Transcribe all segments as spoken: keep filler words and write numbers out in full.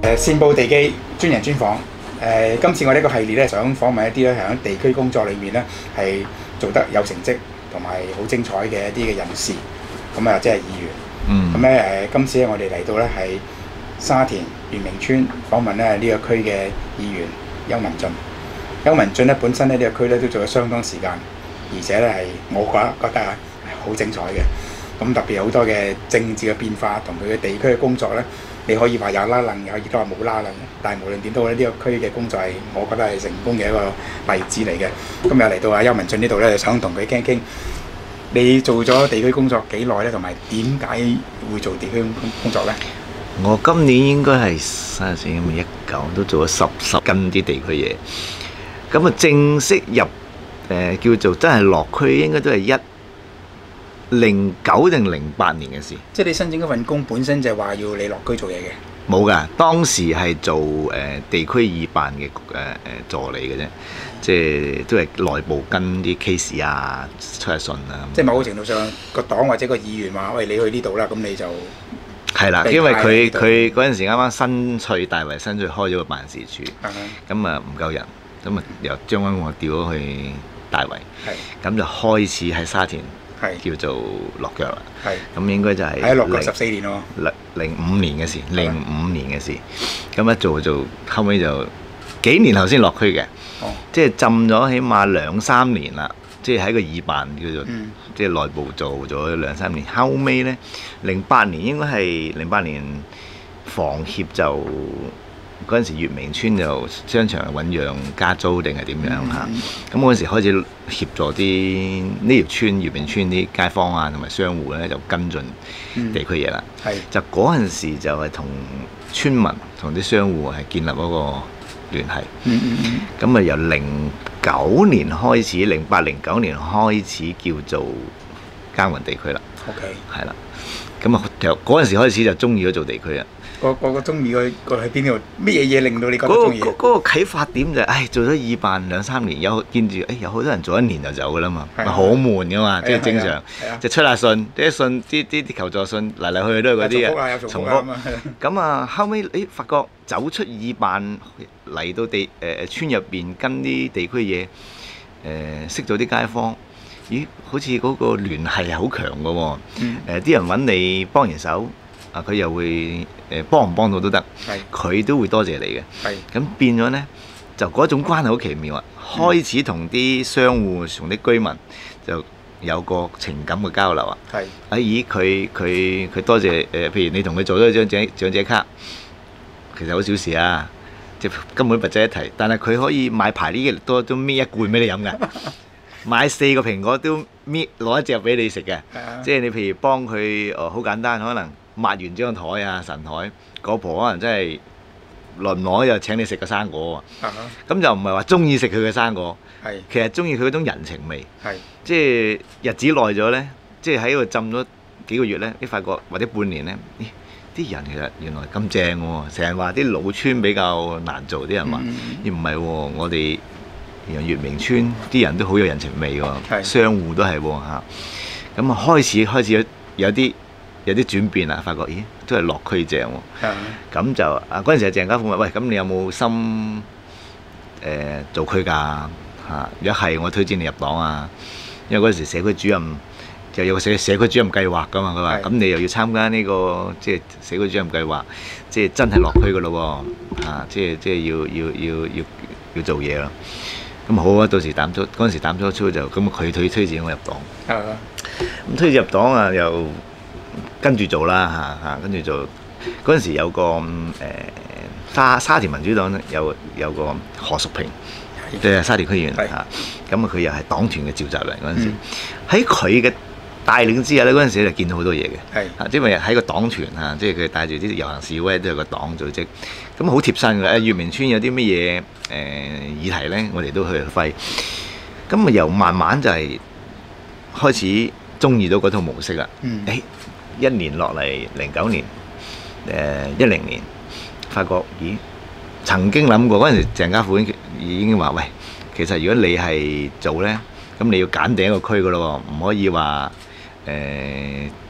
誒線報地基專人專訪。誒、呃、今次我呢個系列咧，想訪問一啲咧喺地區工作裏面咧係做得有成績同埋好精彩嘅一啲嘅人士，咁啊即係議員。 嗯。 咁咧誒，今次咧我哋嚟到咧係沙田元明邨訪問咧呢個區嘅議員邱文俊。邱文俊咧本身咧呢個區咧都做咗相當時間，而且咧係我覺得覺得啊好精彩嘅。咁特別好多嘅政治嘅變化同佢嘅地區嘅工作咧，你可以話有拉楞，又亦都話冇拉楞。但係無論點都好咧，呢個區嘅工作係我覺得係成功嘅一個例子嚟嘅。今日嚟到阿邱文俊呢度咧，就想同佢傾傾，你做咗地區工作幾耐咧？同埋點解會做地區工作咧？ 我今年應該係三十四、一九都做咗十十跟啲地區嘢。咁啊，正式入誒、呃、叫做真係落區，應該都係一零九定零八年嘅事。 即係你申請嗰份工本身就係話要你落區做嘢嘅？ 冇㗎，當時係做誒、呃、地區議辦嘅誒誒助理嘅啫，即係都係內部跟啲 case 啊、出下信啊。 即係某個程度上，個黨或者個議員話：喂，你去呢度啦，咁你就係啦，因為佢佢嗰陣時啱啱新翠大圍新翠開咗個辦事處，咁啊唔夠人，咁啊由將軍澳調咗去大圍，咁就開始喺沙田。叫做落腳啦，咁應該就係喺落腳十四年咯， 零五年嘅事，零五年嘅事，咁一做就後尾就幾年後先落區嘅，哦、即係浸咗起碼兩三年啦，即係喺個議辦叫做，嗯、即係內部做咗兩三年，後尾咧零八年應該係零八年房協就。嗰陣時，月明邨就商場醞釀加租定係點樣嚇？咁嗰陣時開始協助啲呢條村月明邨啲街坊啊，同埋商戶咧就跟進地區嘢啦。係、嗯、就嗰陣時就係同村民同啲商戶係建立嗰個聯繫。嗯嗯嗯。咁啊，由零九年開始，零八零九年開始叫做耕耘地區啦。OK。係啦。咁啊，由嗰陣時開始就中意咗做地區啊。 個個個中意個個喺邊度？乜嘢嘢令到你覺得中意？ 嗰個嗰個啟發點就係，唉，做咗議辦兩三年，有見住，誒有好多人做一年就走噶啦嘛，好悶噶嘛，即係正常，就出下信，啲信啲啲啲求助信嚟嚟去去都係嗰啲啊，重複。咁啊，後尾誒發覺走出議辦嚟到地誒村入邊跟啲地區嘢，誒識咗啲街坊，咦，好似嗰個聯繫係好強噶喎，誒啲人揾你幫完手。啊！佢又會誒幫唔幫到都得，佢都會多謝你嘅。咁變咗咧，就嗰種關係好奇妙啊！開始同啲商戶、同啲居民就有個情感嘅交流啊。係啊！咦，佢佢佢多謝誒，譬如你同佢做咗張長長者卡，其實好小事啊，即根本不值一提。但係佢可以買排呢嘅多都搣一罐俾你飲㗎，買四個蘋果都搣攞一隻俾你食嘅。即係你譬如幫佢哦，好簡單，可能。抹完張台啊，神台嗰婆可能真係耐唔耐又請你食個生果喎，咁、uh huh. 就唔係話中意食佢嘅生果，是其實中意佢嗰種人情味，是即係日子耐咗咧，即係喺度浸咗幾個月咧，你發覺或者半年咧，啲人其實原來咁正喎，成日話啲老村比較難做，啲人話，而唔係喎，我哋月明邨啲人都好有人情味喎，是商戶都係喎嚇，咁啊開始開始有有啲。有啲轉變啊！發覺咦，都係落區正喎。咁、uh huh. 就啊嗰陣時阿鄭家富問：喂，咁你有冇心誒、呃、做區㗎？嚇、啊，如果係我推薦你入黨啊。因為嗰陣時社區主任就有個社社區主任計劃㗎嘛。佢話：咁、uh huh. 你又要參加呢、這個即係社區主任計劃，即係真係落區㗎咯喎。嚇、啊，即係即係要要要要要做嘢咯。咁好啊！到時膽粗嗰陣時膽粗粗就咁佢推推薦我入黨。咁、uh huh. 推薦入黨啊又。跟住做啦嚇嚇，跟住做嗰陣時有個誒、呃、沙沙田民主黨有有個何淑萍，即係沙田區議員嚇，咁啊佢又係黨團嘅召集人嗰陣時，喺佢嘅帶領之下咧，嗰陣時就見到好多嘢嘅，係，因為喺個黨團嚇，即係佢帶住啲遊行示威都有個黨組織，咁好貼身嘅。誒月明邨有啲乜嘢誒議題咧，我哋都去揮，咁啊由慢慢就係開始中意到嗰套模式啦，誒、嗯。欸一年落嚟，零九年，誒一零年，發覺咦，曾經諗過嗰陣時，鄭家富已經已經話：喂，其實如果你係做咧，咁你要揀定一個區噶咯喎，唔可以話誒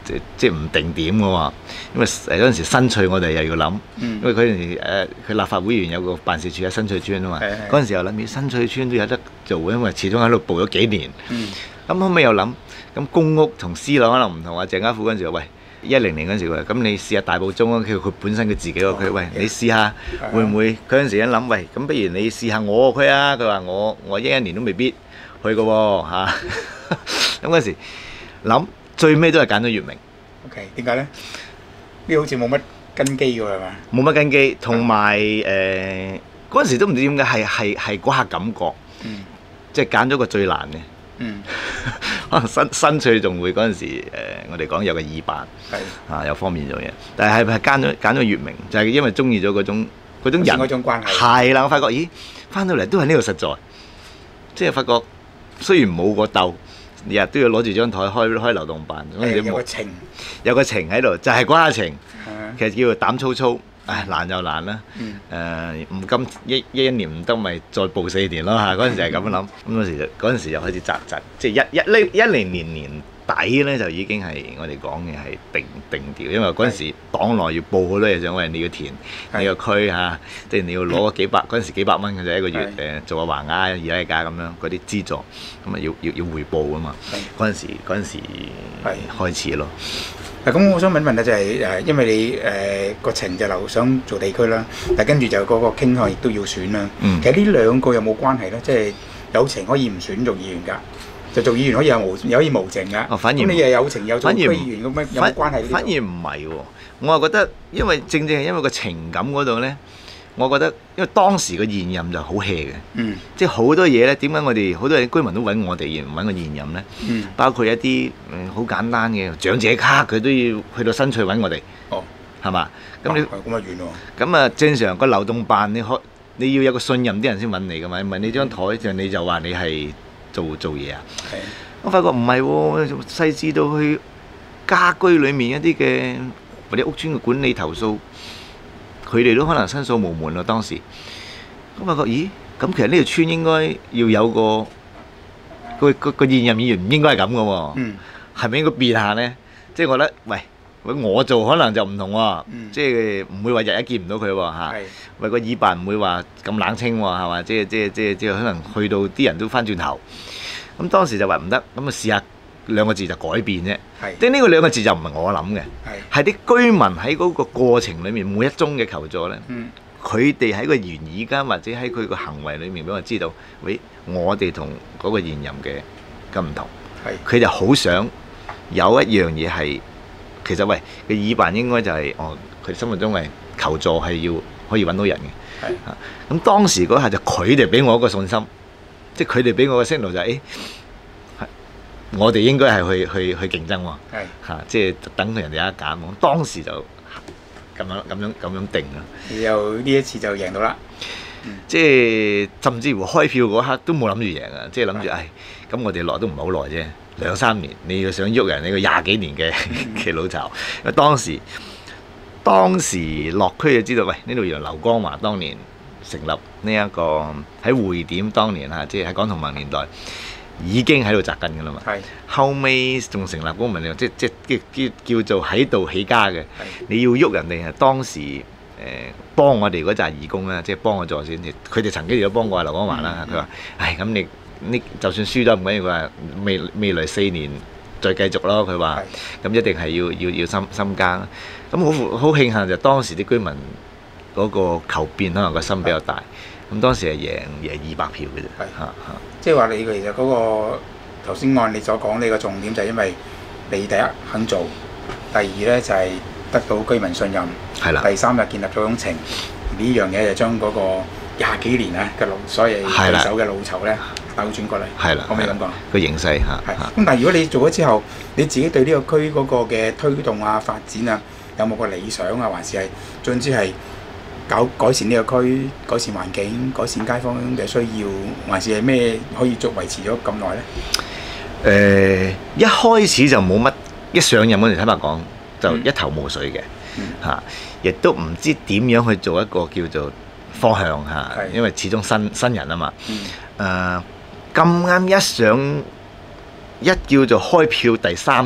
即即唔定點嘅喎，因為誒嗰陣時新翠我哋又要諗， 嗯、 因為嗰陣時誒佢立法會議員有個辦事處喺新翠村啊嘛，嗰陣的時又諗起新翠村都有得做，因為始終喺度步咗幾年。咁、嗯、後尾又諗，咁公屋同私樓可能唔同啊。鄭家富嗰陣時話：喂，一零年嗰陣時話，咁你試下大埔中啊，佢佢本身佢自己個區，喂，你試下會唔會？嗰陣時一諗，喂，咁不如你試下我個區啊？佢話我我一一年都未必去過喎嚇。咁嗰陣時諗。最尾都係揀咗月明。 OK，點解咧？呢好似冇乜根基㗎係嘛？ 冇乜根基，同埋誒嗰陣時都唔知點解係係係嗰下感覺，嗯、即係揀咗個最難嘅。嗯，可能新新翠仲會嗰陣時、呃、我哋講有個耳辦，係的啊有方便做嘢，但係係揀咗揀咗月明，就係、是、因為中意咗嗰種嗰種人嗰種關係。係啦，我發覺咦，翻到嚟都係呢度實在，即係發覺雖然冇個竇。日日都要攞住張台開開流動辦，嗰陣時冇有個情，有個情喺度，就係嗰下情。其實叫做膽粗粗，唉難就難啦。誒唔今一一一年唔得，咪再報四年咯嚇。嗰陣時係咁樣諗，咁嗰時就嗰陣時就開始扎扎，即係一一呢一零年年底咧就已經係我哋講嘅係定定調，因為嗰陣時黨內要報好多嘢，就因為你要填你個區嚇，即係你要攞幾百嗰陣時幾百蚊嘅啫一個月誒做下橫額二拉架咁樣嗰啲資助，咁啊要要要匯報啊嘛。嗰陣時嗰陣時開始咯。 嗱咁我想問問咧就係誒，因為你誒個情就留想做地區啦，但跟住就嗰個傾向亦都要選啦。其實呢兩個有冇關係咧？即係有情可以唔選做議員㗎？就做議員可以有無，有可以無情㗎。哦，反而咁你又有情有做區議員咁樣有冇關係？ 反而唔係喎，我係覺得，因為正正係因為個情感嗰度咧，我覺得因為當時個現任就好 hea 嘅，嗯，即係好多嘢咧。點解我哋好多居民都揾我哋而唔揾個現任咧？嗯，包括一啲誒好簡單嘅長者卡，佢都要去到新翠揾我哋。哦，係嘛？咁你咁啊遠喎。咁啊正常個流動辦你可你要有個信任啲人先揾你㗎嘛？問你張台就你就話你係。做做嘢啊！的我發覺唔係喎，細緻到去家居裏面一啲嘅或者屋邨嘅管理投訴，佢哋都可能申訴無門咯。當時我發覺，咦？咁其實呢條村應該要有個個個個現任議員唔應該係咁嘅喎，係咪、嗯、應該變下呢？即係我覺得，喂，我做可能就唔同喎，嗯、即係唔會話日日見唔到佢喎嚇。喂，個議辦唔會話咁冷清喎，係嘛？即係即係即係即係可能去到啲人都翻轉頭。咁當時就話唔得，咁啊試下兩個字就改變啫。係，即係呢個兩個字就唔係我諗嘅，係啲居民喺嗰個過程裡面每一宗嘅求助咧，佢哋喺個言語間或者喺佢個行為裡面俾我知道，喂，我哋同嗰個現任嘅咁唔同。係，佢就好想有一樣嘢係，其實喂個議辦應該就係、是、哦，佢心目中係求助係要可以揾到人嘅。係啊，咁當時嗰下就佢哋俾我一個信心。即係佢哋俾我嘅 signal 就係、是，誒、欸，我哋應該係去去去競爭喎，係嚇是，即係等佢人哋一揀。當時就咁樣咁樣咁樣定啦。又呢一次就贏到啦，嗯、即係甚至乎開票嗰刻都冇諗住贏啊！即係諗住，誒是，咁、哎、我哋落都唔係好耐啫，兩三年，你要想喐人，你個廿幾年嘅嘅老巢。因為當時當時落區就知道，喂，呢度原來劉光華當年。成立呢、這、一個喺匯點當年嚇，即係喺港同盟年代已經喺度紮根㗎啦嘛。係是後尾仲成立公民聯，即即叫叫叫做喺度起家嘅。是你要喐人哋係當時誒、呃、幫我哋嗰紮義工啦，即係幫我助選。佢哋曾經有幫過阿劉光華啦。佢話、嗯：唉，咁你呢就算輸咗唔緊要，佢話未未來四年再繼續咯。佢話咁一定係要要要深深耕。咁好好慶幸就當時啲居民。嗰個求變可能個心比較大，咁當時係贏贏二百票嘅啫。係嚇嚇，即係話你其實嗰個頭先按你所講，你個重點就係因為你第一肯做，第二咧就係得到居民信任，係啦。第三就建立咗種情，呢樣嘢就將嗰個廿幾年啊嘅老所謂對手嘅老巢咧扭轉過嚟。係啦，可唔可以咁講？個形勢嚇。係。咁但係如果你做咗之後，你自己對呢個區嗰個嘅推動啊、發展啊，有冇個理想啊，還是係總之係？搞改善呢個區，改善環境，改善街坊嘅需要，還是係咩可以續維持咗咁耐呢？誒、呃，一開始就冇乜，一上任嗰陣坦白講，就一頭霧水嘅嚇，亦、嗯啊、都唔知點樣去做一個叫做方向嚇，啊、是因為始終新新人啊嘛。誒咁啱一上一叫做開票第三日，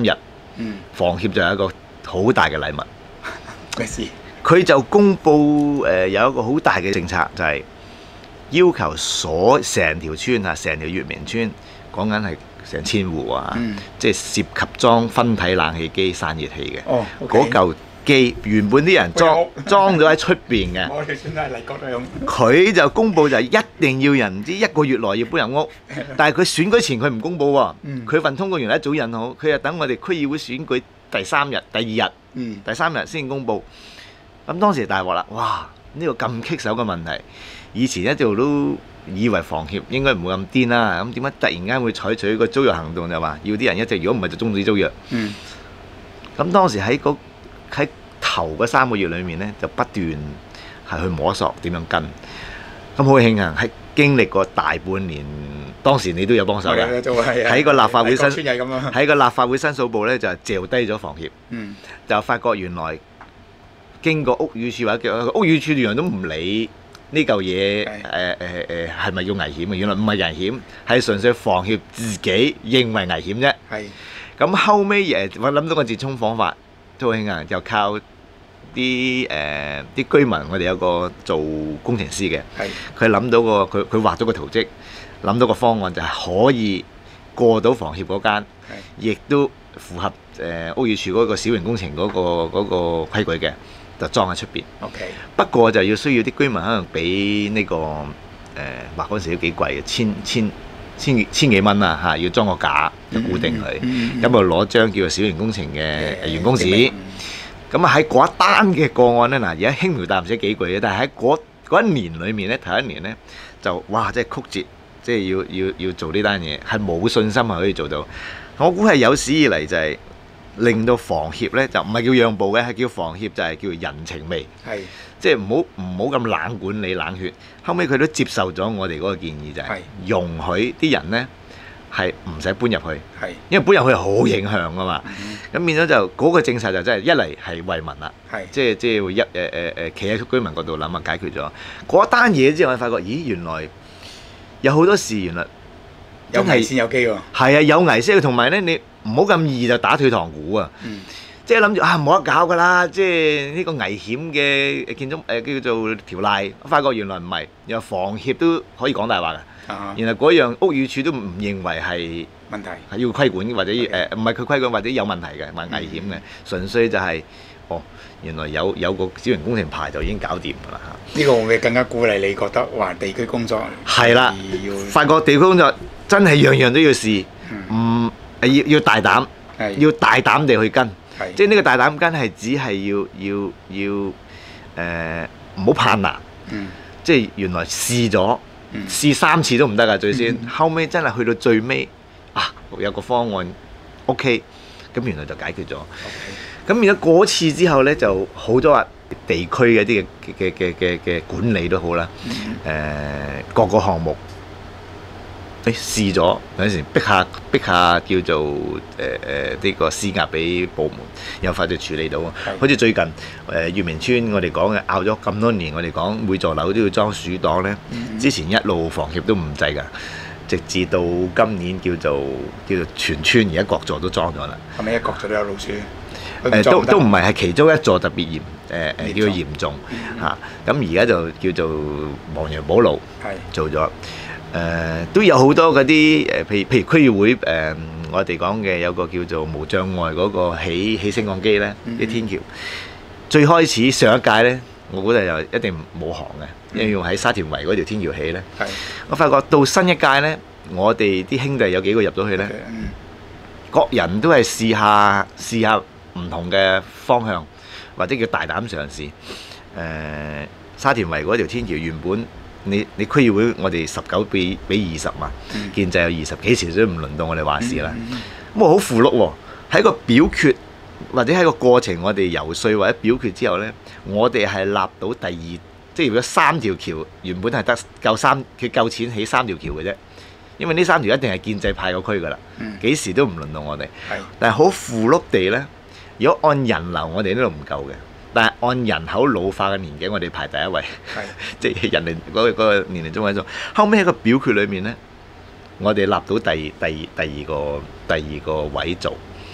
嗯， 房協就有一個好大嘅禮物。 咩事？ 佢就公布誒、呃、有一個好大嘅政策，就係、是、要求所成條村啊，成條月明村講緊係成千戶啊， 嗯、 即係涉及裝分體冷氣機、散熱器嘅。 哦， 嗰嚿機原本啲人裝裝咗喺出邊嘅。 我哋算係麗閣嗰種。 佢就公布就係一定要人唔知一個月內要搬入屋，但係佢選舉前佢唔公佈喎。佢、嗯、份通告原來一早印好，佢就等我哋區議會選舉第三日、第二日、嗯、第三日先公佈。咁當時大鑊啦！哇，呢、這個咁棘手嘅問題，以前一直都以為房協應該唔會咁癲啦。咁點解突然間會採取個租約行動，就話要啲人一直，如果唔係就終止租約。嗯。咁當時喺嗰喺頭嗰三個月裏面咧，就不斷係去摸索點樣跟。咁好慶幸喺經歷過大半年，當時你都有幫手嘅。喺個立法會申喺個立法會申訴部咧，就係嚼低咗房協。嗯。就發覺原來。經過屋宇署或者叫屋宇署原來都唔理呢嚿嘢，誒誒誒係咪要危險嘅？原來唔係危險，係純粹房協自己認為危險啫。係。咁後尾誒，我諗到個折衷方法，都好興啊！就靠啲誒啲居民，我哋有個做工程師嘅，佢諗到個佢佢畫咗個圖則，諗到個方案就係可以過到房協嗰間，亦都符合誒屋宇署嗰個小型工程嗰個嗰個規矩嘅。就裝喺出邊。Okay. 不過就要需要啲居民可能俾呢、這個誒，話嗰陣時都幾貴嘅，千千千千幾蚊啊嚇，要裝個架就固定佢，咁啊攞張叫做小型工程嘅員工紙。咁啊喺嗰一單嘅個案咧，嗱而家輕描淡寫幾句嘅，但係喺嗰一年裡面咧，頭一年咧就哇，即係曲折，即係要要要做呢單嘢，係冇信心係可以做到。我估係有史以嚟就係、是。令到房協咧就唔係叫讓步嘅，係叫房協就係叫人情味，係即係唔好唔好咁冷管理冷血。後尾佢都接受咗我哋嗰個建議，就係容許啲人咧係唔使搬入去，係因為搬入去好影響啊嘛。咁、嗯、變咗就嗰、那個政策就真係一嚟係為民啦，係即係即係會一誒誒誒企喺居民角度諗下解決咗嗰單嘢之後，我發覺咦原來有好多事原來有危先有機喎， 係啊有危先，同埋咧你。唔好咁易就打退堂鼓啊！嗯、即係諗住啊冇得搞㗎啦！即係呢個危險嘅建築誒、呃、叫做條例，我發覺原來唔係，原來房協都可以講大話㗎。啊、原來嗰樣屋宇署都唔認為係問題，係要規管或者誒唔係佢規管或者有問題嘅，話危險嘅，嗯、純粹就係、是、哦原來有有個小型工程牌就已經搞掂㗎啦嚇。呢個會唔會更加鼓勵你覺得話地區工作係啦，發覺地區工作真係樣樣都要試，唔、嗯。要要大膽，要大膽地去跟，即係呢個大膽跟係只係要要要誒唔好怕難，嗯、即係原來試咗、嗯、試三次都唔得㗎最先，嗯、後尾真係去到最尾啊有個方案 OK，咁原來就解決咗。咁變咗嗰次之後咧，就好多話地區嘅啲嘅嘅嘅嘅管理都好啦，誒、嗯呃、各個項目。誒試咗有陣時逼下逼下叫做誒誒呢個施壓俾部門，有快就處理到。好似最近誒月明村我哋講嘅拗咗咁多年，我哋講每座樓都要裝鼠擋咧。嗯、之前一路房協都唔制㗎，直至到今年叫做叫做全村而家各座都裝咗啦。係咪一各座都有老鼠？誒、呃、都都唔係，係其中一座特別嚴誒誒、呃、叫做嚴重嚇。咁而家就叫做亡羊補牢，做咗。誒、呃、都有好多嗰啲誒，譬如譬如區議會誒、呃，我哋講嘅有個叫做無障礙嗰個起起升降機咧，啲、嗯、天橋。最開始上一屆咧，我估計就一定冇行嘅，因為要喺沙田圍嗰條天橋起咧。係、嗯。我發覺到新一屆咧，我哋啲兄弟有幾個入咗去咧，嗯、各人都係試下試下唔同嘅方向，或者叫大膽嘗試。誒、呃、沙田圍嗰條天橋原本。你你區議會我哋十九比比二十嘛，嗯、建制有二十幾時都唔輪到我哋話事啦。咁我好符碌喎，喺個表決或者喺個過程，我哋游說或者表決之後咧，我哋係立到第二，即係如果三條橋原本係得夠三，佢夠錢起三條橋嘅啫。因為呢三條一定係建制派個區㗎啦，幾、嗯、時都唔輪到我哋。是但係好符碌地咧，如果按人流，我哋呢度唔夠嘅。但係按人口老化嘅年紀，我哋排第一位，即係人哋嗰個嗰個年齡中位數。後尾喺個表決裏面咧，我哋立到第第第二個第二個位做，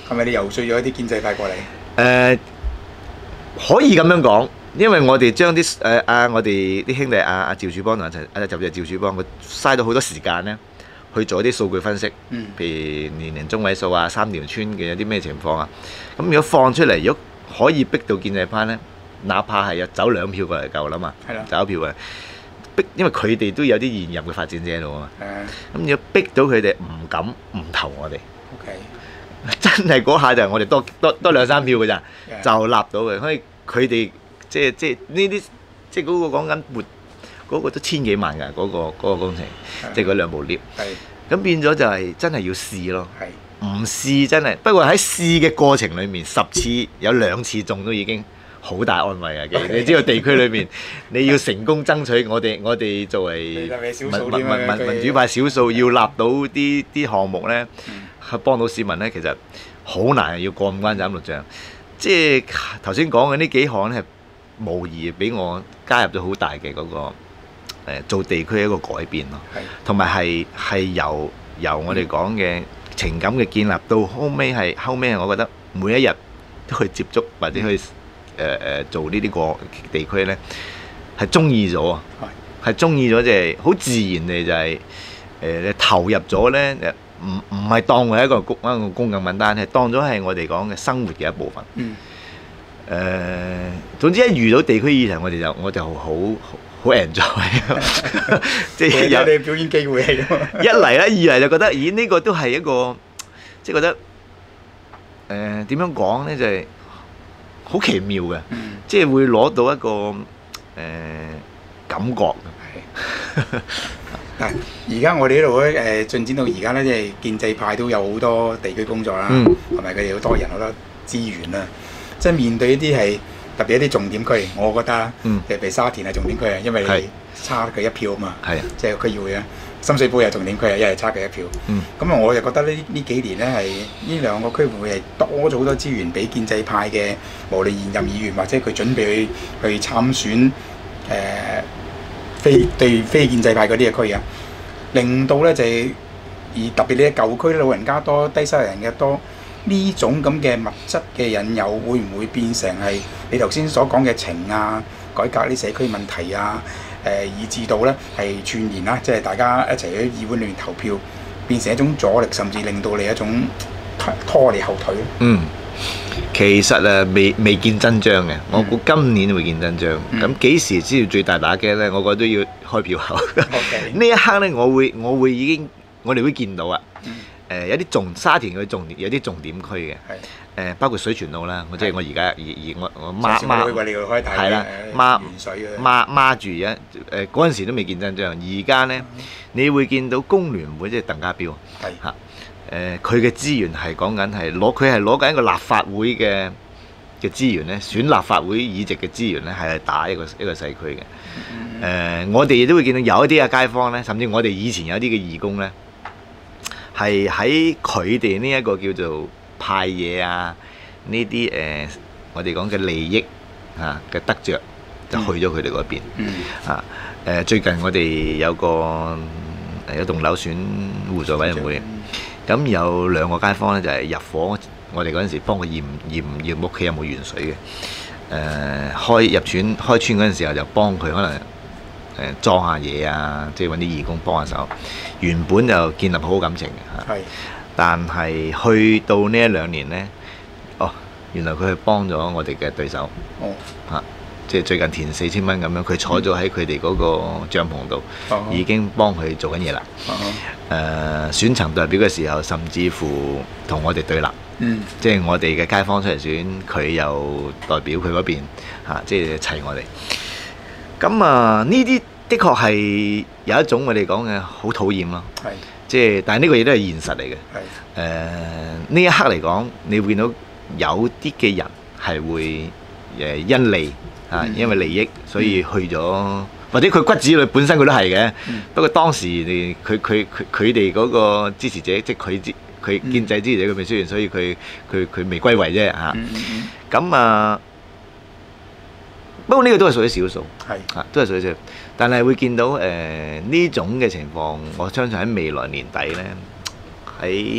係咪你游說咗一啲建制派過嚟？ 誒可以咁樣講，因為我哋將啲誒啊我哋啲兄弟阿阿趙柱邦同一齊，啊就係趙柱邦，佢嘥咗好多時間咧去做一啲數據分析， 嗯， 譬如年齡中位數啊、三條村嘅有啲咩情況啊，咁如果放出嚟，如果可以逼到建制派咧，哪怕係有走兩票過嚟夠啦嘛， 係啦， 走一票嘅逼，因為佢哋都有啲現任嘅發展者喺度啊嘛， 誒， 咁如果逼到佢哋唔敢唔投我哋。 OK， 真係嗰下就係我哋多多多兩三票嘅咋，就立到嘅。所以佢哋即係即係呢啲即係嗰個講緊活嗰個都千幾萬㗎嗰個嗰個工程，即係嗰兩部 lift。咁變咗就係真係要試咯。唔試真係，不過喺試嘅過程裡面，十次有兩次中都已經好大安慰啊！其實你知道地區裏面你要成功爭取，我哋我哋作為民民民民主派少數要立到啲啲項目咧。係幫到市民咧，其實好難，要過五關斬六將。即係頭先講嘅呢幾項咧，係無疑俾我加入咗好大嘅嗰、那個、呃、做地區一個改變咯。同埋係係由由我哋講嘅情感嘅建立到後尾係後尾係，我覺得每一日都去接觸或者去誒誒、呃、做呢啲個地區咧，係中意咗啊！係中意咗，即係好自然地就係、是、誒、呃、你投入咗咧。唔唔係當為一個公一個公咁簡單，係當咗係我哋講嘅生活嘅一部分。嗯。誒、呃，總之一遇到地區議題，我哋就我就好好 enjoy， 即係有你表演機會係咯。 一嚟咧，二嚟就覺得，咦？呢、這個都係一個，即係覺得誒點、呃、樣講咧，就係、是、好奇妙嘅，嗯、即係會攞到一個誒、呃、感覺。係。 嗱，而家我哋呢度咧誒進展到而家咧，即係建制派都有好多地區工作啦，同埋佢哋好多人好多資源啦。即係面對一啲係特別一啲重點區，我覺得，嗯，譬如沙田係重點區啊，因為你差佢一票啊嘛，係，即係區議會啊。深水埗又重點區啊，一係差佢一票。嗯，咁啊，我就覺得呢呢幾年咧係呢兩個區會唔會係多咗好多資源俾建制派嘅，無論現任議員或者佢準備去去參選誒。呃非對非建制派嗰啲嘅區啊，令到咧就係、是、而特別呢啲舊區老人家多、低收入人嘅多，呢種咁嘅物質嘅引誘，會唔會變成係你頭先所講嘅情啊、改革啲社區問題啊？誒、呃，以至到咧係串連啦，即係大家一齊喺議會裏面投票，變成一種阻力，甚至令到你一種拖你後腿。嗯。 其實誒未未見真章嘅，我估今年會見真章。咁幾、嗯、時知道最大打擊咧？我覺得都要開票後。呢 Okay. 一刻咧，我會我會已經我哋會見到啊。誒、嗯呃、有啲重沙田嘅重點有啲重點區嘅。誒、呃、包括水泉路啦，我即係我而家而而我我孖孖係啦，孖孖孖住一誒嗰陣時都未見真章，而家咧你會見到工聯會即係鄧家彪嚇。誒佢嘅資源係講緊係攞佢係攞緊一個立法會嘅嘅資源咧，選立法會議席嘅資源咧係打一個一個社區嘅。誒、呃、我哋亦都會見到有一啲嘅街坊咧，甚至我哋以前有啲嘅義工咧，係喺佢哋呢一個叫做派嘢啊呢啲誒我哋講嘅利益啊嘅得着，就去咗佢哋嗰邊。嗯、啊誒、呃、最近我哋有個誒有棟樓選互助委員會。咁有兩個街坊咧，就係、是、入伙，我哋嗰陣時幫佢驗驗驗屋企有冇鉛水嘅。誒、呃、開入村開村嗰陣時候，就幫佢可能誒、呃、裝下嘢啊，即係揾啲義工幫下手。原本就建立好感情嘅嚇，是但係去到呢一兩年咧，哦，原來佢係幫咗我哋嘅對手。哦，嚇、啊，即係最近填四千蚊咁樣，佢坐咗喺佢哋嗰個帳篷度，嗯、已經幫佢做緊嘢啦。誒、呃、選層代表嘅時候，甚至乎同我哋對立，嗯、即係我哋嘅街坊出嚟選，佢又代表佢嗰邊嚇，即係齊我哋。咁啊，呢啲的確係有一種我哋講嘅好討厭咯，是即係但係呢個嘢都係現實嚟嘅。誒呢是、呃、一刻嚟講，你會見到有啲嘅人係會誒因利啊，因為利益所以去咗。嗯或者佢骨子裏本身佢都係嘅，嗯、不過當時佢佢佢佢哋嗰個支持者，即係佢佢建制支持者佢未出現，所以佢佢佢未歸位啫嚇。咁、嗯、啊，不過呢個都係屬於少數，係嚇是都係屬於少數。但係會見到誒呢、呃、種嘅情況，我相信喺未來年底咧，喺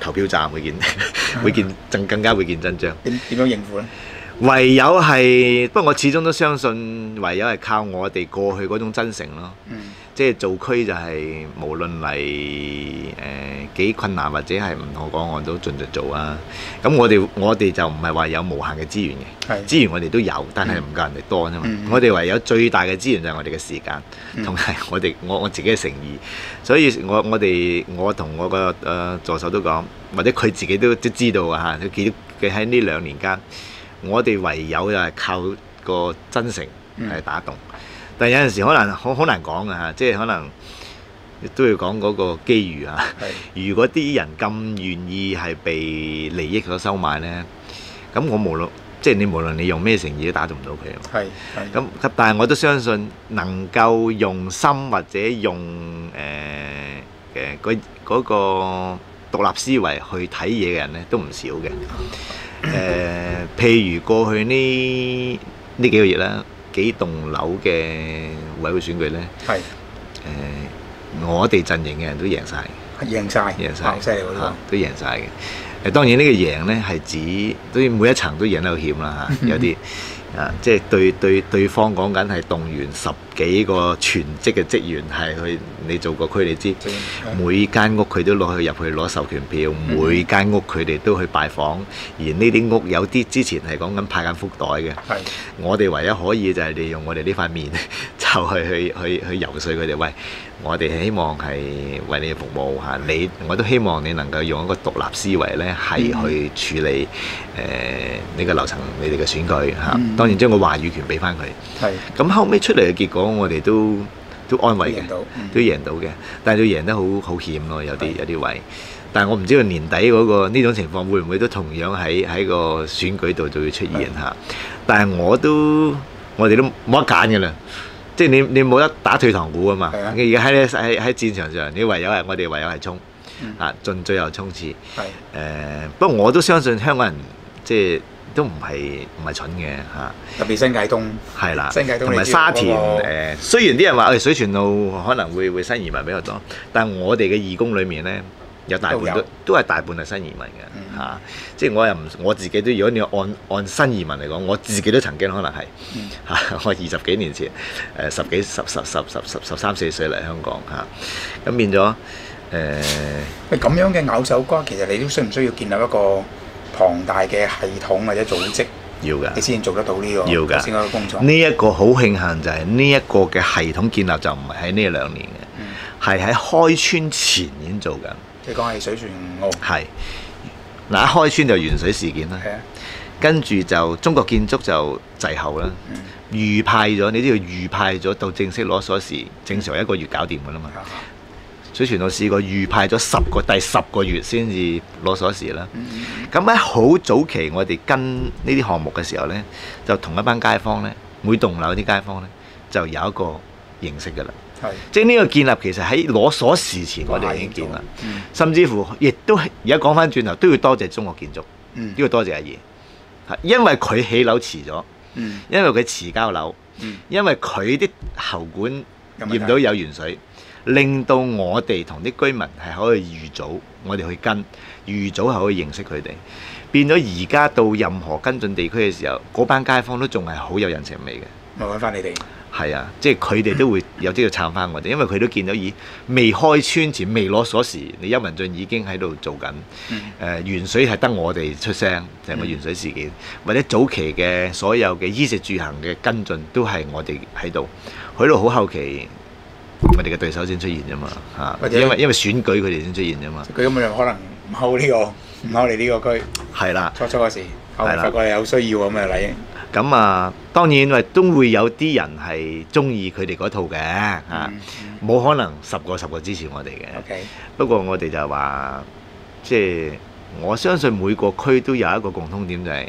投票站會見會見更更加會見真章。 點點樣應付咧？ 唯有係，不過我始終都相信，唯有係靠我哋過去嗰種真誠咯。 嗯、 即係做區就係、是、無論係誒幾困難或者係唔同個案都盡力做啊。咁我哋我哋就唔係話有無限嘅資源嘅， 是資源我哋都有，但係唔夠人哋多啫嘛。 嗯、 我哋唯有最大嘅資源就係我哋嘅時間，同埋、嗯、我哋我我自己嘅誠意。所以我我哋我同我個誒、呃、助手都講，或者佢自己都都知道啊嚇。佢見佢喺呢兩年間。我哋唯有就係靠個真誠係打動，嗯、但係有陣時可能好好難講嘅嚇，即係可能都要講嗰個機遇啊。是如果啲人咁願意係被利益所收買咧，咁我無論即係你無論你用咩誠意都打動唔到佢。係咁，但係我都相信能夠用心或者用誒誒嗰嗰個獨立思維去睇嘢嘅人咧，都唔少嘅。誒、呃，譬如過去呢呢幾個月啦，幾棟樓嘅委會選舉咧，係誒是、呃，我哋陣營嘅人都贏晒， 贏晒，贏晒，犀利嗰啲， 都贏晒嘅。誒、呃，當然呢個贏咧係指，都每一層都贏得好險啦嚇，有啲。啊！即係對對對方講緊係動員十幾個全職嘅職員係去你做個區，你知每間屋佢都攞去入去攞授權票，嗯、每間屋佢哋都去拜訪，而呢啲屋有啲之前係講緊派緊福袋嘅。係是我哋唯一可以就係利用我哋呢塊面，就係去去去游説佢哋。喂，我哋希望係為你服務嚇，你我都希望你能夠用一個獨立思維咧，係去處理誒呢、呃這個樓層你哋嘅選舉嚇。嗯、當然將個話語權俾翻佢。係咁是後尾出嚟嘅結果，我哋都都安慰嘅，都贏、嗯、都贏到嘅。但係都贏得好好險咯，有啲是有啲位。但係我唔知道年底嗰、那個呢種情況會唔會都同樣喺喺個選舉度就會出現嚇。是但係我都我哋都冇得揀嘅啦。即係你你冇得打退堂鼓啊嘛！而家喺喺喺戰場上，你唯有係我哋唯有係衝啊，盡最後衝刺。係誒，不過我都相信香港人即係都唔係唔係蠢嘅嚇。特別新界東係啦，新界東同埋沙田誒。雖然啲人話誒水泉澳可能會會新移民比較多，但係我哋嘅義工裡面咧有大半都都係大半係新移民嘅嚇。即係我又唔我自己都，如果你按按新移民嚟講，我自己都曾經可能係嚇。我二十幾年前誒十幾十十十十十十三四歲嚟香港嚇，咁變咗誒。喂，咁樣嘅咬手瓜，其實你都需唔需要建立一個龐大嘅系統或者組織？要㗎，你先做得到呢個要㗎先嗰個工作。呢一個好慶幸就係呢一個嘅系統建立就唔係喺呢兩年嘅，係喺開村前已經做緊。即係講係水泉澳。係嗱，一開村就鉛水事件啦，跟住就中國建築就滯後啦，預派咗，你都要預派咗到正式攞鎖匙，正常一個月搞掂㗎啦嘛。水泉澳試過預派咗十個，第十個月先至攞鎖匙啦。咁喺好早期，我哋跟呢啲項目嘅時候咧，就同一班街坊咧，每棟樓啲街坊咧，就有一個認識㗎啦。係，即係呢個建立其實喺攞鎖匙前，我哋已經建立，嗯、甚至乎亦都係而家講翻轉頭都要多謝中國建築，呢、嗯、個多謝阿爺，係因為佢起樓遲咗，嗯、因為佢遲交樓，嗯、因為佢啲喉管驗到有鉛水，令到我哋同啲居民係可以預早，我哋去跟預早係可以認識佢哋，變咗而家到任何跟進地區嘅時候，嗰班街坊都仲係好有人情味嘅。咪揾翻你哋。係啊，即係佢哋都會有啲要撐翻我哋，因為佢都見到以未開村前未攞鎖匙，你邱文俊已經喺度做緊。誒、呃、鉛水係得我哋出聲，成個鉛水事件，或者早期嘅所有嘅衣食住行嘅跟進都係我哋喺度，去到好後期，我哋嘅對手先出現啫嘛嚇，者因為因為選舉佢哋先出現啫嘛。佢根本就可能唔睺呢個唔睺你呢個區。係啦，初初嗰時，後來發覺有需要咁嘅禮。咁啊，當然喂都會有啲人係中意佢哋嗰套嘅嚇，冇、嗯嗯、可能十個十個支持我哋嘅。Okay. 不過我哋就話，即係我相信每個區都有一個共通點，就係、是、誒、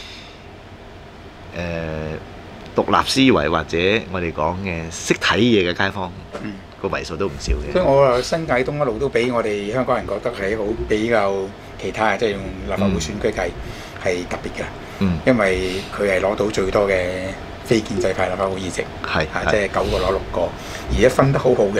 呃、獨立思維或者我哋講嘅識睇嘢嘅街坊，個、嗯、為數都唔少嘅。所以我話新界東一路都俾我哋香港人覺得係好比較其他，即係用立法會選舉計係特別嘅。嗯，因為佢係攞到最多嘅非建制派立法會議席，係係即係九個攞六個，而且分得好好嘅，啲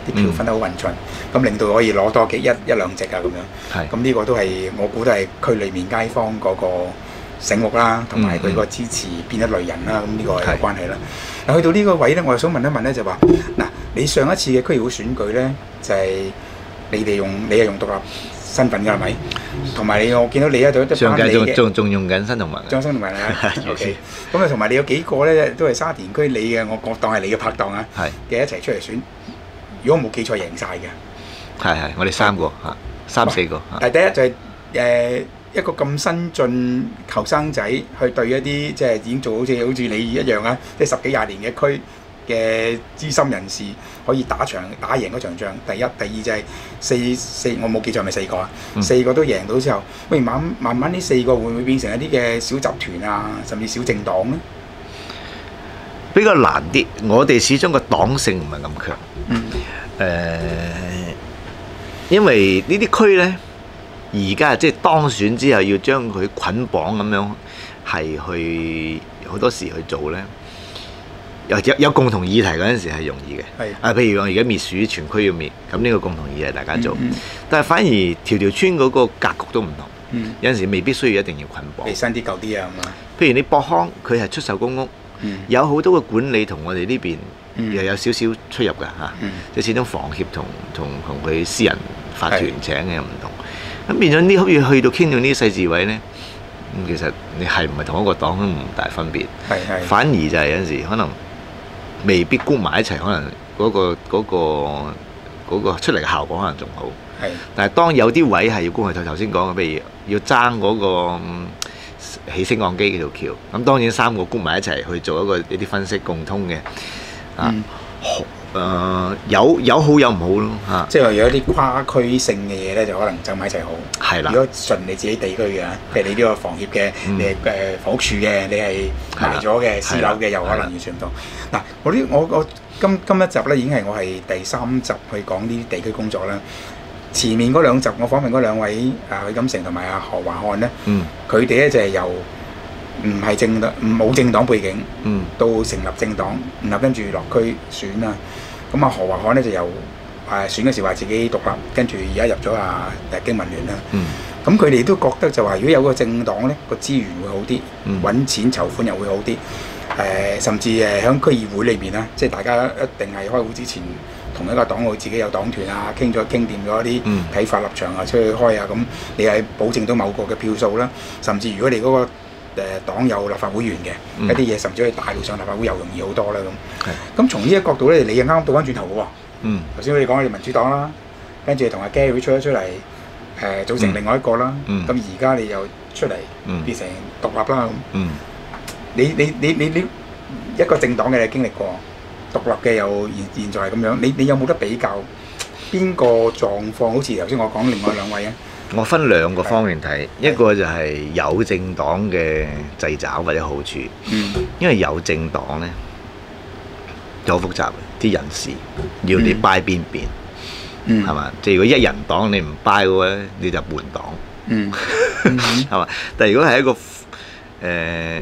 啲票分得好勻盡，咁令到可以攞多幾一一兩席啊咁樣。 係。 咁呢個都係我估都係區裏面街坊嗰個醒目啦，同埋佢個支持邊一類人啦，咁呢個係有關係啦。嗱，去到呢個位咧，我又想問一問咧，就話嗱，你上一次嘅區議會選舉咧，就係你哋用你係用獨立身份㗎係咪？同埋你我見到你喺度一班你嘅， 仲仲用緊新同盟。 張新同盟啊 ，OK。咁啊，同埋你有幾個咧都係沙田區你嘅，我我當係你嘅拍檔啊，嘅一齊出嚟選。如果我冇記錯，贏晒嘅。係係，我哋三個嚇，三四個。 但係第一就係誒一個咁新進後生仔去對一啲即係已經做好似好似你一樣啊，即係十幾廿年嘅區嘅資深人士可以打場打贏嗰場仗。第一，第二就係四四，我冇記錯係咪四個啊？嗯、四個都贏到之後，喂，慢慢慢呢四個會唔會變成一啲嘅小集團啊，甚至小政黨咧？ 比較難啲，我哋始終個黨性唔係咁強。嗯。誒、呃，因為呢啲區咧，而家即係當選之後要將佢捆綁咁樣，係去好多時去做咧。有有有共同議題嗰陣時係容易嘅。係。啊，譬如我而家滅鼠，全區要滅，咁呢個共同議題大家做。嗯嗯、但係反而條條村嗰個格局都唔同。嗯、有陣時未必需要一定要捆綁。 新啲舊啲啊咁啊。 譬如你博康，佢係出售公屋。嗯、有好多嘅管理同我哋呢邊又有少少出入㗎嚇，嗯、即係始終房協同同同佢私人法團請嘅又唔同，咁是變咗呢好似去到傾到呢啲細字位咧，咁其實你係唔係同一個黨都唔大分別，是是反而就係有陣時可能未必估埋一齊，可能嗰、嗰個嗰、嗰個嗰個出嚟嘅效果可能仲好，是但係當有啲位係要估，佢頭先講嘅，譬如要爭嗰、嗰個。起升降機嗰條橋，咁當然三個谷埋一齊去做一個一啲分析共通嘅，啊，誒、嗯呃、有有好有唔好咯嚇。即係話有一啲跨區性嘅嘢咧，就可能走埋一齊好。係啦。如果順你自己地區嘅，譬如你呢個房協嘅，嗯、你係誒房屋署嘅，你係賣咗嘅私樓嘅，又可能完全唔同。嗱，我啲我我今今一集咧已經係我係第三集去講呢啲地區工作啦。前面嗰兩集我訪問嗰兩位啊許錦成同埋阿何華漢咧，佢哋咧就係由唔係政黨冇政黨背景，嗯、到成立政黨，然後跟住落區選啦。咁啊何華漢咧就由誒選嘅時話自己獨立，跟住而家入咗啊誒經民聯啦。咁佢哋都覺得就話如果有個政黨咧，個資源會好啲，揾、嗯、錢籌款又會好啲。誒、呃、甚至誒喺區議會裏邊啦，即係大家一定係開會之前。同一個黨會自己有黨團啊，傾咗傾掂咗一啲睇法立場啊，出去開啊，咁你係保證到某個嘅票數啦。甚至如果你嗰個誒黨有立法會員嘅、嗯、一啲嘢，甚至可以帶到上立法會又容易好多啦咁。咁從呢一個角度咧，你又啱啱倒翻轉頭嘅喎。嗯。頭先我哋講你民主黨啦，跟住同阿 Gary 出咗出嚟，誒、呃、組成另外一個啦。咁而家你又出嚟變成獨立啦咁。嗯。你你你你你一個政黨嘅你經歷過。獨立嘅又現現在係咁樣，你你有冇得比較邊個狀況？好似頭先我講另外兩位啊，我分兩個方面睇，一個就係有政黨嘅掣肘或者好處，嗯、因為有政黨咧就好複雜嘅，啲人事要你 buy 邊邊，係嘛、嗯？即係如果一人黨你唔 buy 嘅話，你就換黨，係嘛、嗯？但係如果係一個誒。呃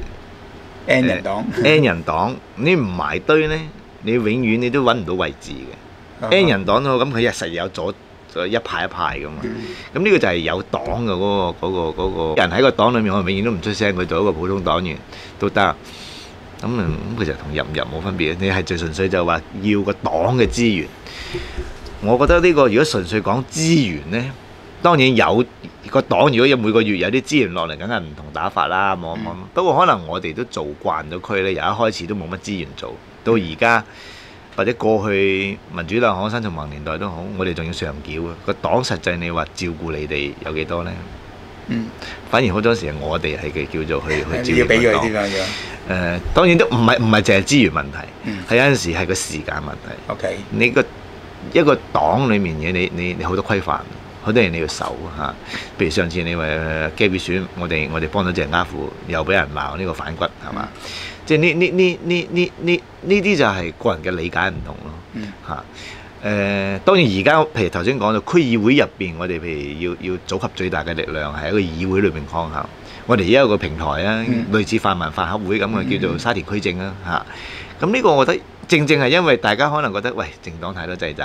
N 人黨 ，N 人黨，你唔埋堆咧，你永遠你都揾唔到位置嘅。Uh huh. N 人黨都好，咁佢日實有左一派一派噶嘛。咁呢、mm. 個就係有黨嘅嗰、嗰個嗰、嗰個嗰個人喺個黨裏面，我永遠都唔出聲，佢做一個普通黨員都得。咁咁其實同入唔入冇分別，你係最純粹就話要個黨嘅資源。我覺得呢、呢個如果純粹講資源咧。當然有個黨，如果有每個月有啲資源落嚟，梗係唔同打法啦。冇冇、嗯，不過可能我哋都做慣咗區咧，由一開始都冇乜資源做，到而家或者過去民主黨好新同盟年代都好，我哋仲要上繳啊。個黨實際你話照顧你哋有幾多咧？嗯，反而好多時係我哋係嘅叫做去去照顧個黨。誒、呃，當然都唔係唔係淨係資源問題，係、嗯、有陣時係個時間問題。OK，你個一個黨裡面嘅你你你好多規範。好多人你要守嚇，譬如上次你話基比選，我哋我哋幫到鄭家富，又俾人鬧呢個反骨係嘛？嗯、即係呢呢呢呢呢呢呢啲就係個人嘅理解唔同咯嚇。誒、嗯呃、當然而家譬如頭先講到區議會入邊，我哋譬如要要組合最大嘅力量係喺個議會裏邊抗衡。我哋而家有個平台啊，嗯、類似泛民飯盒會咁嘅，叫做沙田區政啊嚇。咁呢個我覺得正正係因為大家可能覺得喂政黨太多掣肘。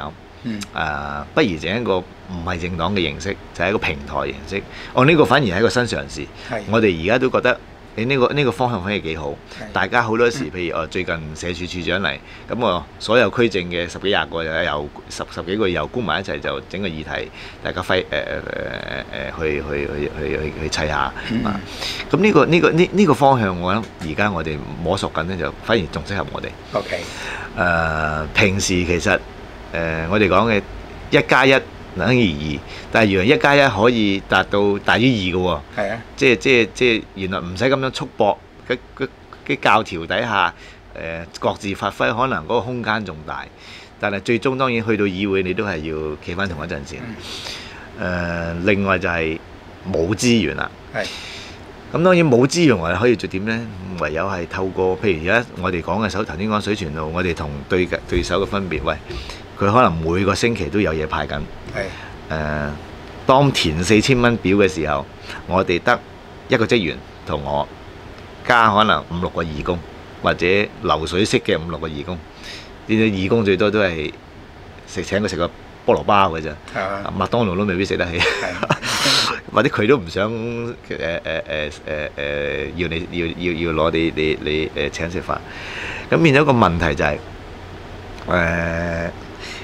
嗯呃、不如整一個唔係政黨嘅形式，就係、是、一個平台形式。哦，呢、這個反而係一個新嘗試。我哋而家都覺得。你呢、這個呢、這個方向反而幾好，大家好多時，譬如我最近社署署長嚟，咁我所有區政嘅十幾廿個又有十十幾個又估埋一齊，就整個議題，大家揮誒誒誒誒去去去去去去砌下啊！咁呢、這個呢、這個呢呢、這個方向，我諗而家我哋摸索緊咧，就反而仲適合我哋。OK，誒、呃、平時其實誒、呃、我哋講嘅一加一等於二，但係原來一加一可以達到大於二嘅喎。係啊，即係即係即係原來唔使咁樣束縛嘅嘅嘅教條底下，誒、呃、各自發揮，可能嗰個空間仲大。但係最終當然去到議會，你都係要企翻同一陣線。誒、呃，另外就係冇資源啦。係。咁當然冇資源，我哋可以做點咧？唯有係透過譬如而家我哋講嘅手頭先講水泉路，我哋同對對手嘅分別，喂。佢可能每個星期都有嘢派緊。係。誒、呃，當填四千蚊表嘅時候，我哋得一個職員同我加可能五六個義工，或者流水式嘅五六個義工。呢啲義工最多都係食請佢食個菠蘿包嘅啫。係啊。麥當勞都未必食得起。或者佢都唔想誒誒誒誒誒要你要要要攞你你你誒請食飯。咁變咗一個問題就係、是、誒。呃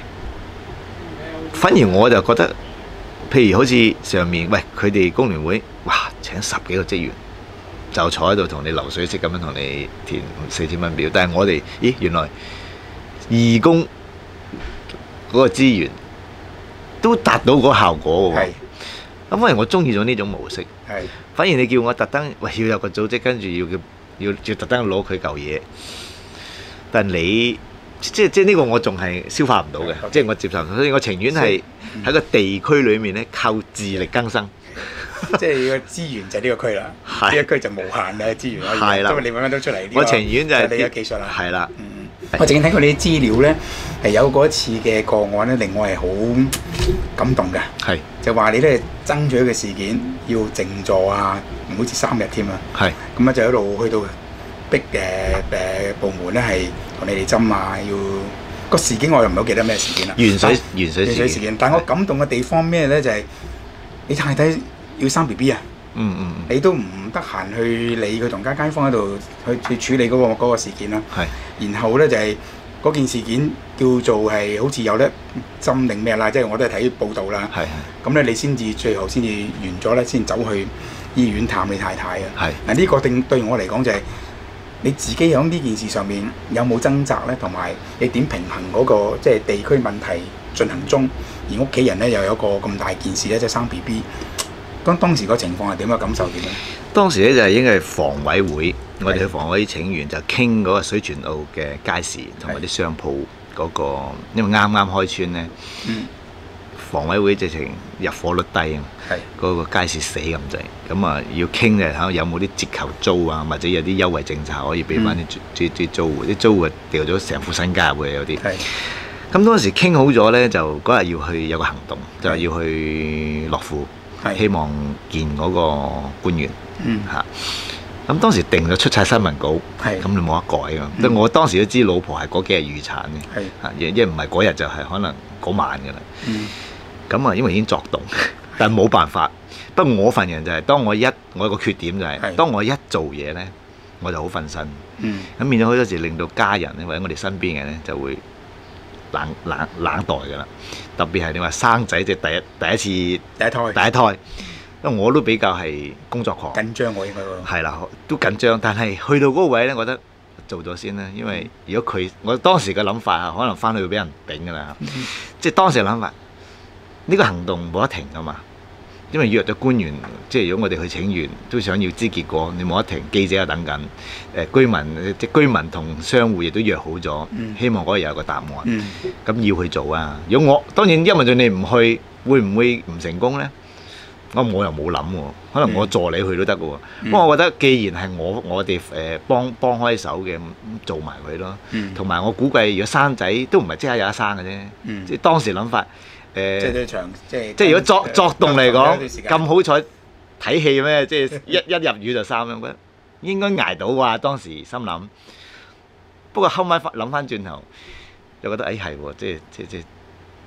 反而我就覺得，譬如好似上面，喂佢哋工聯會，哇請十幾個職員，就坐喺度同你流水式咁樣同你填四千蚊表。但係我哋，咦原來義工嗰個資源都達到嗰個效果喎。咁反而我中意咗呢種模式。係。反而你叫我特登，喂要有個組織，跟住要要要特登攞佢嚿嘢，但你。即係即係呢個我仲係消化唔到嘅，即係我接受唔到，所以我情願係喺個地區裏面咧靠自力更生。即係個資源就係呢個區啦，呢一區就無限嘅資源可以，因為你揾揾到出嚟。我情願就係你嘅技術啦。係啦，我淨係睇過你啲資料咧，係有過一次嘅個案咧，令我係好感動嘅。係就話你咧爭取嘅事件要靜坐啊，唔好似三日添啊。係咁啊，就一路去到。逼嘅誒部門咧係同你哋針啊，要個事件我又唔係好記得咩事件啦。鉛水鉛水鉛水事件，但係我感動嘅地方咩咧？就係、是、你太太要生 B B 啊，嗯嗯嗯，你都唔得閒去理佢同家街坊喺度去去處理嗰、那個那個事件啦。係，然後咧就係、是、嗰件事件叫做係好似有得針定咩啦，即係我都係睇報道啦。係係。咁咧你先至最後先至完咗咧，先走去醫院探你太太啊。係。嗱呢個定對我嚟講就係、是。你自己喺呢件事上面有冇掙扎呢？同埋你點平衡嗰、那個即係、就是、地區問題進行中，而屋企人咧又有一個咁大件事咧，即係生 B B。當當時個情況係點嘅感受點咧？當時咧就係應該係房委會，我哋去房委會請願就傾嗰個水泉澳嘅街市同埋啲商鋪嗰、那個，因為啱啱開村咧。嗯。房委會直情入伙率低啊，嗰個街市死咁滯，咁啊要傾咧睇下有冇啲折扣租啊，或者有啲優惠政策可以俾翻啲啲啲租戶，啲租戶掉咗成副身家嘅有啲。咁當時傾好咗咧，就嗰日要去有個行動，就係要去樂富，希望見嗰個官員嚇。咁當時定咗出晒新聞稿，咁你冇得改啊。但我當時都知老婆係嗰幾日預產嘅，嚇，因為唔係嗰日就係可能嗰晚嘅啦。咁啊，因為已經作動，但係冇辦法。不過我份人就係、是，當我一我有個缺點就係、是，當我一做嘢咧，我就好瞓身。咁、嗯、變咗好多時令到家人咧，或者我哋身邊嘅人咧，就會冷冷冷待㗎啦。特別係你話生仔即係第一第一次第一胎第一胎，因為我都比較係工作狂，緊張我應該喎。係啦，都緊張，但係去到嗰個位咧，我覺得做咗先啦。因為如果佢，我當時嘅諗法啊，可能翻去會俾人頂㗎啦。嗯、即係當時嘅諗法。呢個行動冇得停㗎嘛，因為約咗官員，即係如果我哋去請願，都想要知結果，你冇得停。記者又等緊，誒居民即居民同商戶亦都約好咗，嗯、希望嗰日有個答案。咁、嗯、要去做啊！如果我當然一問咗你唔去，會唔會唔成功呢？我我又冇諗喎，可能我助你去都得嘅喎。不過、嗯、我覺得既然係我我哋誒幫幫開手嘅，做埋佢咯。同埋、嗯、我估計，如果生仔都唔係即刻有得生嘅啫。嗯、即係當時諗法。誒，即係場，即係即係如果作作動嚟講，咁好彩睇戲咩？即係一一入雨就三咁，覺得應該捱到啩。當時心諗，不過後尾諗翻轉頭，就覺得誒係喎，即係即係即係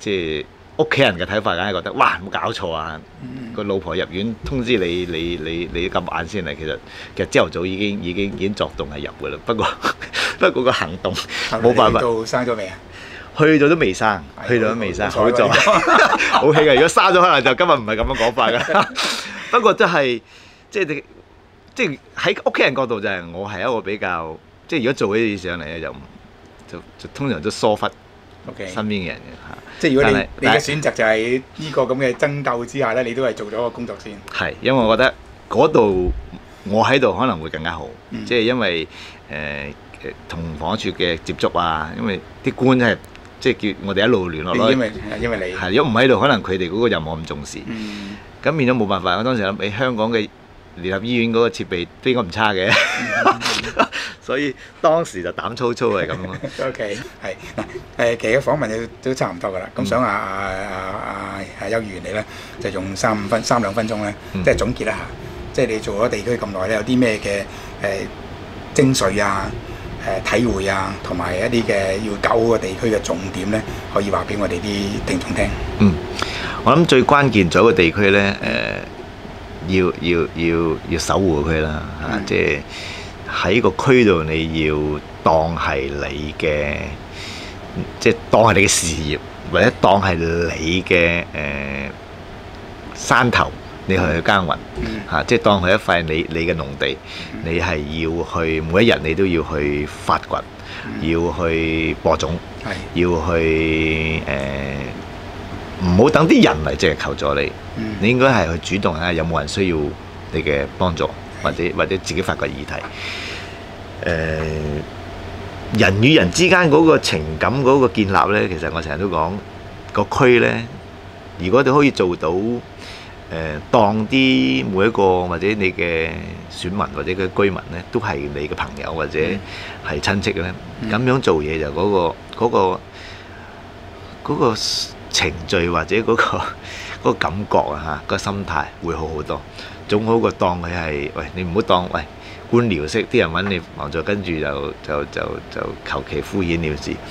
即係屋企人嘅睇法，梗係覺得哇冇搞錯啊！個、嗯、老婆入院通知你，你你你咁晏先嚟，其實其實朝頭早已經已經已經作動係入㗎啦。不過不過個行動冇辦法。到生咗未啊？ 去到都未生，去到都未生，好在好氣嘅。如果生咗，可能就今日唔係咁樣講法㗎。不過真係即係你即係喺屋企人角度就係我係一個比較即係如果做呢啲事上嚟咧就就就通常都疏忽身邊嘅人嘅嚇。 即係如果你你嘅選擇就係呢個咁嘅爭鬥之下咧，你都係做咗個工作先。 係，因為我覺得嗰度我喺度可能會更加好， 嗯、 即係因為誒誒同房署嘅接觸啊，因為啲官係。即係叫我哋一路聯絡咯， 因為因為你係如果唔喺度，可能佢哋嗰個任務咁重視，咁、 嗯、 變咗冇辦法。我當時諗，誒香港嘅聯合醫院嗰個設備都應該唔差嘅，嗯、所以當時就膽粗粗係咁咯。 O K， 係嗱誒，其實訪問都都差唔多㗎啦。咁、嗯、想阿阿阿阿邱議員你咧，就用三五分三兩分鐘咧，嗯、即係總結一下，即係你做咗地區咁耐咧，有啲咩嘅誒精髓啊？誒體會啊，同埋一啲嘅要搞個地區嘅重點咧，可以話俾我哋啲聽眾聽。嗯， 我諗最關鍵做一個地區咧，誒、呃、要要要要守護佢啦嚇，即係喺個區度你要當係你嘅，即係當係你嘅事業，或者當係你嘅誒、呃、山頭。你去耕耘嚇，即係當佢一塊你你嘅農地，你係要去每一日你都要去發掘，要去播種，要去誒，唔好等啲人嚟淨係求助你，你應該係去主動睇下有冇人需要你嘅幫助，或者或者自己發掘議題。誒，人與人之間嗰個情感嗰個建立咧，其實我成日都講個區咧，如果你可以做到。誒、呃、當啲每一個或者你嘅選民或者嘅居民咧，都係你嘅朋友或者係親戚嘅咧，咁、嗯、樣做嘢就嗰、嗰個嗰、嗰個嗰個程序或者嗰、嗰個嗰個感覺啊嚇，個心態會好好多，總好過當佢係喂，你唔好當喂官僚式啲人揾你幫助，跟住就就就就求其敷衍了事。誒、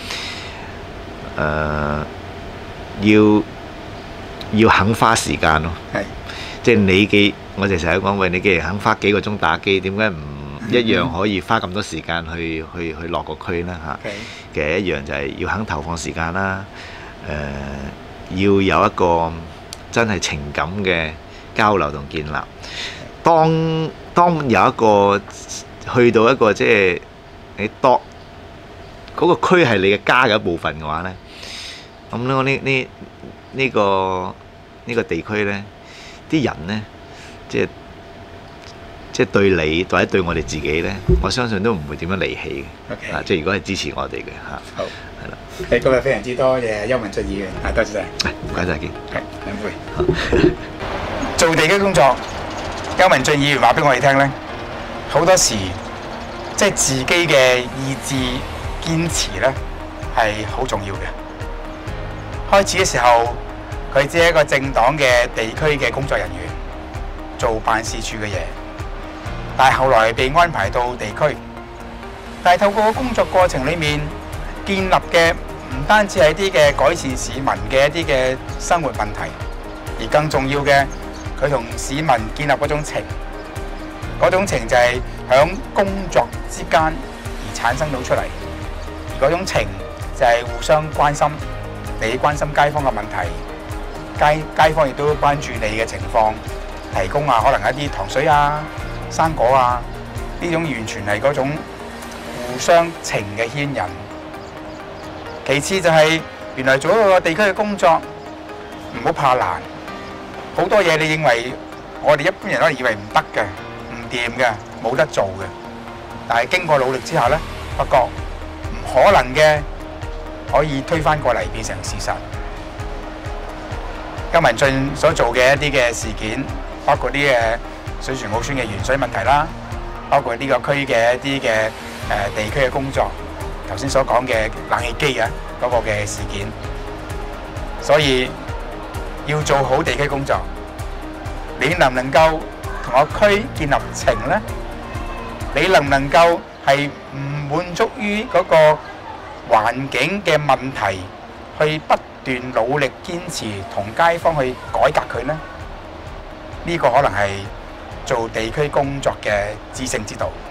呃、要。要肯花時間咯， 係， 即係你嘅，我哋成日講喂，你既然肯花幾個鐘打機，點解唔一樣可以花咁多時間去去去落個區咧嚇？其實一樣就係要肯投放時間啦，誒、呃，要有一個真係情感嘅交流同建立。當當有一個去到一個即係你當嗰個區係你嘅家嘅一部分嘅話咧，咁呢呢呢呢個呢個地區咧，啲人咧，即係即係對你或者對我哋自己咧，我相信都唔會點樣離棄嘅。 Okay. 啊，即係如果係支持我哋嘅嚇。 好， 係啦。 誒，今日非常之多謝邱文俊議員，啊，多謝晒。 唔該晒，見。 係，兩杯。做地區工作，邱文俊議員話俾我哋聽咧，好多時即係自己嘅意志堅持咧，係好重要嘅。開始嘅時候，佢只係一個政黨嘅地區嘅工作人員，做辦事處嘅嘢。但係後來被安排到地區，但係透過工作過程裡面建立嘅唔單止係啲嘅改善市民嘅一啲嘅生活問題，而更重要嘅，佢同市民建立嗰種情，嗰種情就係響工作之間而產生到出嚟，而嗰種情就係互相關心。你關心街坊嘅問題，街街坊亦都關注你嘅情況，提供啊可能一啲糖水啊、生果啊，呢種完全係嗰種互相情嘅牽引。其次就係原來做一個地區嘅工作，唔好怕難，好多嘢你認為我哋一般人可能以為唔得嘅、唔掂嘅、冇得做嘅，但係經過努力之下咧，發覺唔可能嘅。可以推翻過嚟變成事實。邱文俊所做嘅一啲嘅事件，包括啲嘅水泉澳村嘅原水問題啦，包括呢個區嘅一啲嘅誒地區嘅工作，頭先所講嘅冷氣機嘅嗰個嘅事件。所以要做好地區工作，你能唔能夠同個區建立情呢？你能唔能夠係唔滿足於嗰個環境嘅問題，去不斷努力堅持同街坊去改革佢呢？呢、呢個可能係做地區工作嘅致勝之道。